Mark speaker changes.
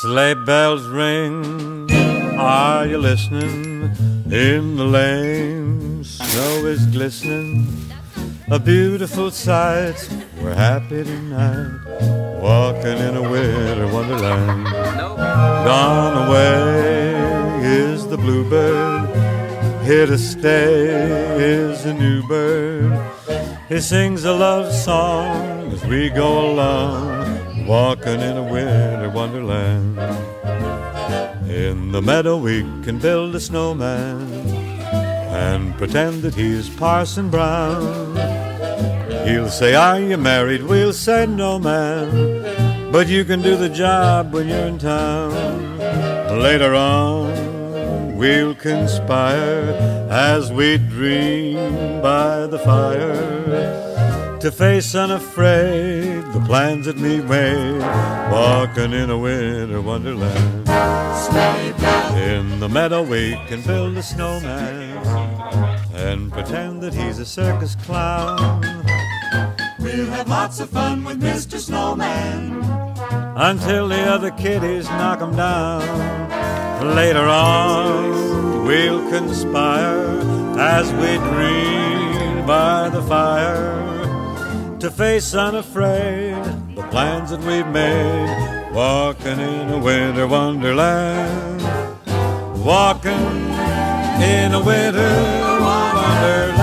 Speaker 1: Sleigh bells ring, are you listening? In the lane, snow is glistening, a beautiful sight. We're happy tonight, walking in a winter wonderland. Gone away is the bluebird, here to stay is a new bird. He sings a love song as we go along, walking in a winter wonderland. In the meadow we can build a snowman and pretend that he's Parson Brown. He'll say, are you married? We'll say, no, man, but you can do the job when you're in town. Later on we'll conspire as we dream by the fire to face unafraid the plans that we made, walking in a winter wonderland. In the meadow we can build a snowman and pretend that he's a circus clown.
Speaker 2: We'll have lots of fun with Mr. Snowman
Speaker 1: until the other kiddies knock him down. Later on we'll conspire as we dream by the fire to face unafraid the plans that we've made, walking in a winter wonderland, walking in a winter wonderland.